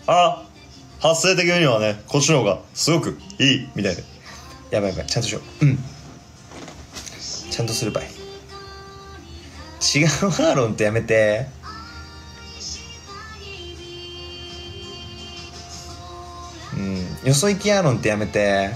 発声的にはねこっちの方がすごくいいみたいで。やばいやばい、ちゃんとしよう。ちゃんとするばい。違うアーロンってやめて。よそ行きアーロンってやめて。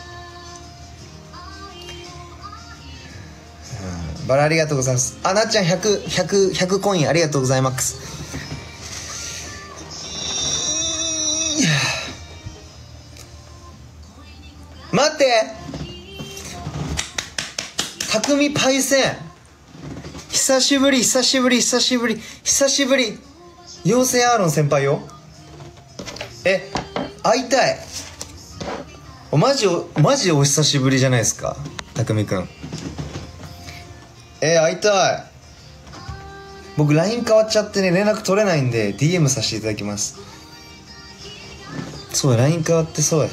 バラありがとうございます。なっちゃん100コインありがとうございます。待って、匠パイセン久しぶり。妖精アーロン先輩よ。会いたい。マジお久しぶりじゃないですか、匠くん。会いたい。僕 LINE 変わっちゃってね、連絡取れないんで DM させていただきます。そうや、 LINE 変わってそう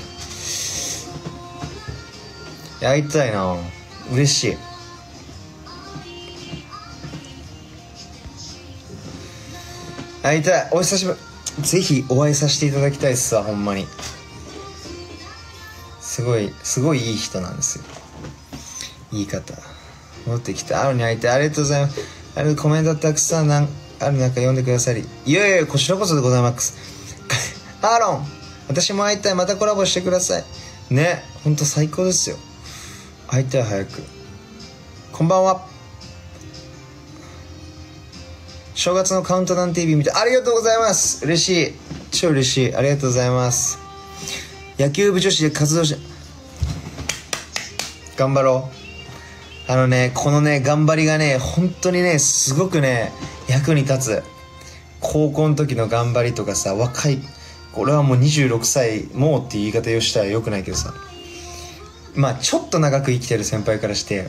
や。会いたいな、嬉しい。会いたい、お久しぶり。ぜひお会いさせていただきたいっすわ、ほんまに。すごいいい人なんですよ。いい方戻ってきた。アーロンに会いたい。ありがとうございます。コメントたくさんある中読んでくださり、いやいやこちらこそでございます。アーロン、私も会いたい。またコラボしてくださいね。ほんと最高ですよ。会いたい、早く。こんばんは。正月のカウントダウン TV 見てありがとうございます。嬉しい、超嬉しい。ありがとうございます。野球部女子で活動して頑張ろう。このね頑張りがね本当にねすごくね役に立つ。高校の時の頑張りとかさ、若い、俺はもう26歳もうっていう言い方をしたらよくないけどさ、ちょっと長く生きてる先輩からして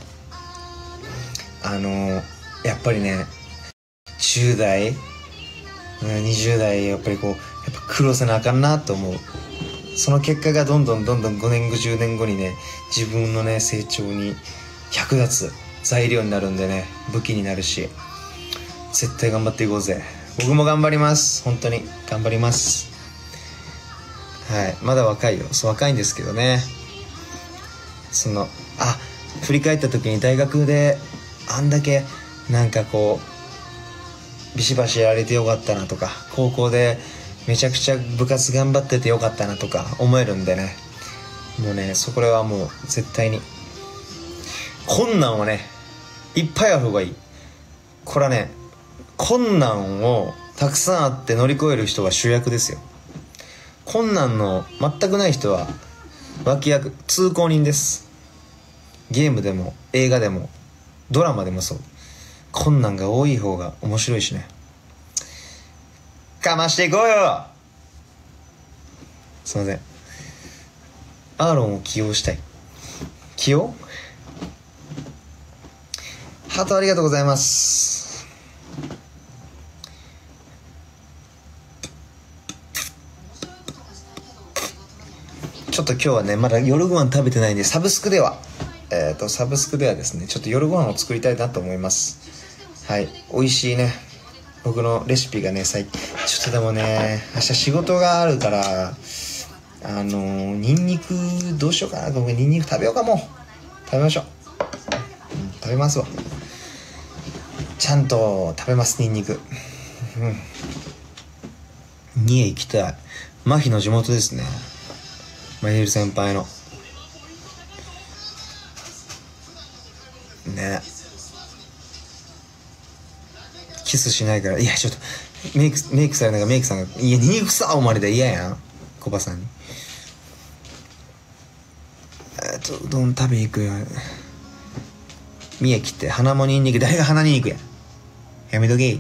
やっぱりね10代20代やっぱり苦労せなあかんなと思う。その結果がどんどん5年後10年後にね自分のね成長に役立つ材料になるんでね、武器になるし、絶対頑張っていこうぜ。僕も頑張ります。本当に頑張ります。はい、まだ若いよ。若いんですけどね。振り返った時に大学であんだけビシバシやられてよかったなとか、高校でめちゃくちゃ部活頑張っててよかったなとか思えるんでね、もうねこれはもう絶対に困難をねいっぱいある方がいい。これはね困難をたくさんあって乗り越える人が主役ですよ。困難の全くない人は脇役、通行人です。ゲームでも映画でもドラマでもそう。困難が多い方が面白いしね。かましていこうよ。すいません、アーロンを起用したい。起用ハートありがとうございます。ちょっと今日はねまだ夜ご飯食べてないんで、サブスクではですねちょっと夜ご飯を作りたいなと思います。はい、美味しいね僕のレシピがねちょっとでもね明日仕事があるからニンニクどうしようかな。僕ニンニク食べようか。もう食べましょう。食べますわ。ちゃんと食べます、ニンニク。三重行きたい。麻痺の地元ですね。まひる先輩のね。キスしないから。いやちょっとメイクされないから、メイクさんがいやニンニクさおまれで嫌やん、コバさんに。うどん食べに行くよ。三重来て鼻もニンニク。誰が鼻ニンニクや。やめとけ。あり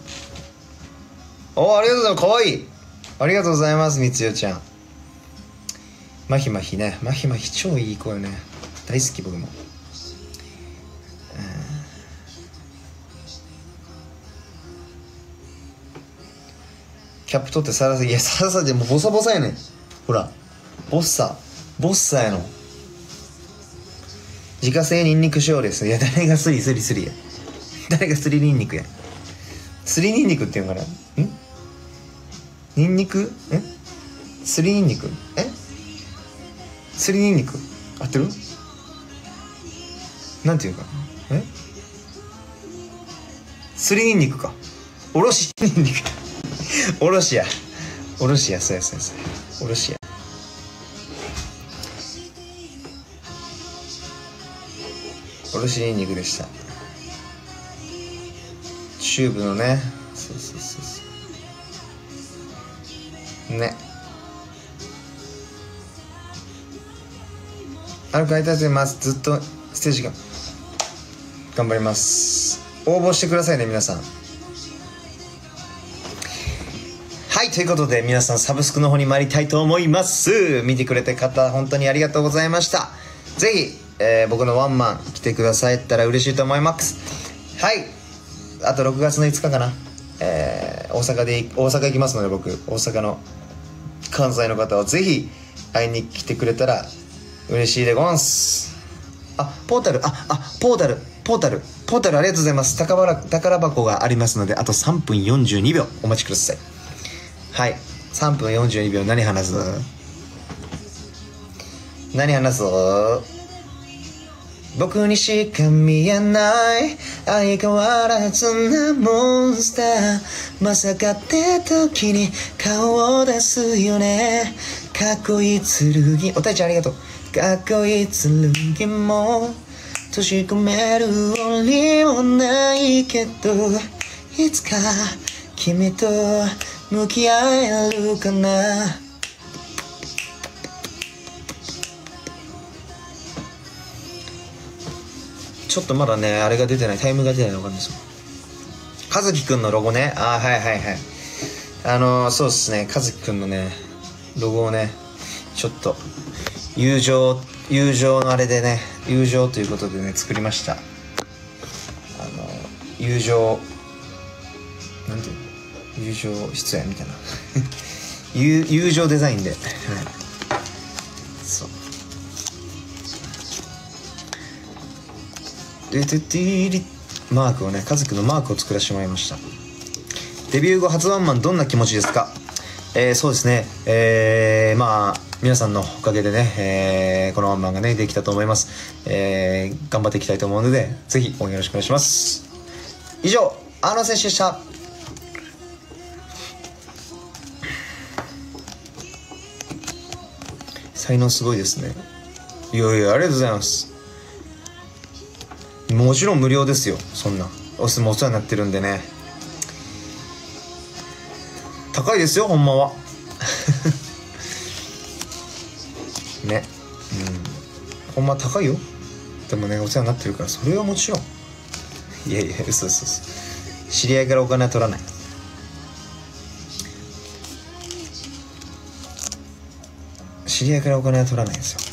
がとうございます。かわいい。ありがとうございます、みつよちゃん。まひまひね。まひまひ超いい子よね。大好き僕も。キャップ取ってサラサ。いやサラサでもうボサボサやねん。ほらボッサやの。自家製ニンニク塩です。いや誰がスリや。誰がスリニンニクや。スリニンニクっていうのかな。ニンニクすりにんにく、すりにんにく合ってる？なんていうか、すりにんにくか、おろしにんにくおろしや、そうやおろしや。おろしにんにくでした。チューブのね、そうね。ありがとうございます。ずっとステージが頑張ります。応募してくださいね、皆さん。はい、ということで皆さんサブスクの方に参りたいと思います。見てくれた方本当にありがとうございました。ぜひ、僕のワンマン来てくださったら嬉しいと思います。はい、あと6月の5日かな、大阪行きますので、僕大阪の関西の方はぜひ会いに来てくれたら嬉しいでごんす。ポータルありがとうございます。宝箱がありますので、あと3分42秒お待ちください。はい、3分42秒。何話す？僕にしか見えない相変わらずなモンスター、まさかって時に顔を出すよね。かっこいい剣、おたいちゃんありがとう。かっこいい剣も閉じ込める檻もないけど、いつか君と向き合えるかな。ちょっとまだね、あれが出てない、タイムが出てないのがあるんですよ。かずきくんのロゴね。はいそうですね、かずきくんのねロゴをね、ちょっと友情のあれでね、友情ということでね作りました。友情なんていうの、友情出演みたいな友情デザインで、はい、そうマークをね、カズくんのマークを作らせてもらいました。デビュー後初ワンマンどんな気持ちですか？そうですね、まあ皆さんのおかげでね、このワンマンがねできたと思います。頑張っていきたいと思うので、ぜひ応援よろしくお願いします。以上、アーロン選手でした。才能すごいですね。いやありがとうございます。もちろん無料ですよ。そんなお世話になってるんでね。高いですよ、ほんまはね、ほんま高いよ。でもね、お世話になってるから、それはもちろん。いや嘘。知り合いからお金は取らない。知り合いからお金は取らないんですよ。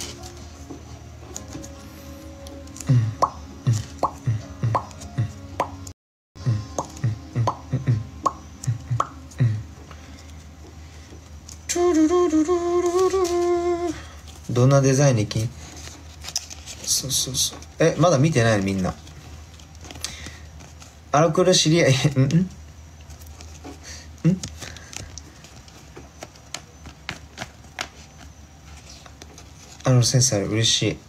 どんなデザインにそうまだ見てないのみんな。これ知り合いセンスある、嬉しい。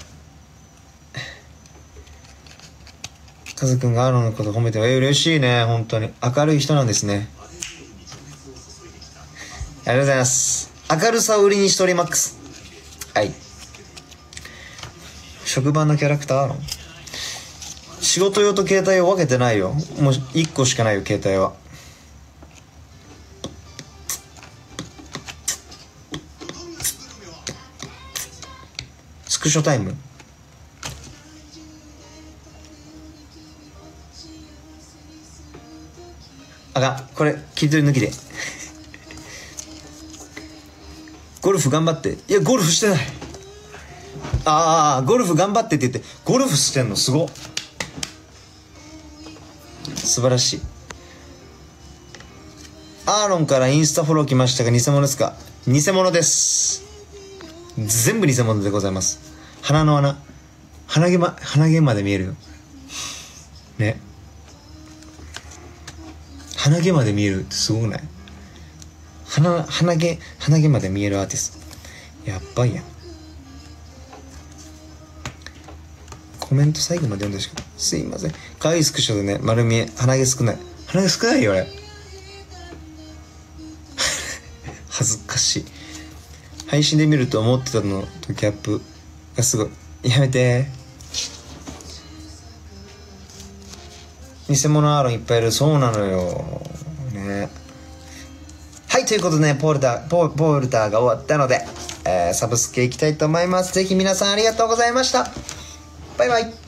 カズくんがアロのこと褒めて嬉しいね。本当に明るい人なんですね。ありがとうございます。明るさを売りにしております。はい。職場のキャラクターアロン。仕事用と携帯を分けてないよ。もう1個しかないよ、携帯は。スクショタイム。これ切り取り抜きでゴルフ頑張って。いやゴルフしてない。ゴルフ頑張ってって言ってゴルフしてんのすごっ。素晴らしい。アーロンからインスタフォロー来ましたが偽物ですか？偽物です。全部偽物でございます。鼻の穴、鼻毛まで見えるよね。鼻毛まで見えるってすごくない？ 鼻毛まで見えるアーティスト。やっばいやん。コメント最後まで読んでほしかった。すいません。可愛いスクショでね、丸見え。鼻毛少ない。鼻毛少ないよ、俺。恥ずかしい。配信で見ると思ってたのとギャップがすごい。やめて。偽物アーロンいっぱいいる。そうなのよ。ね。はい、ということでね、ポルターが終わったので、サブスク行きたいと思います。ぜひ皆さんありがとうございました。バイバイ。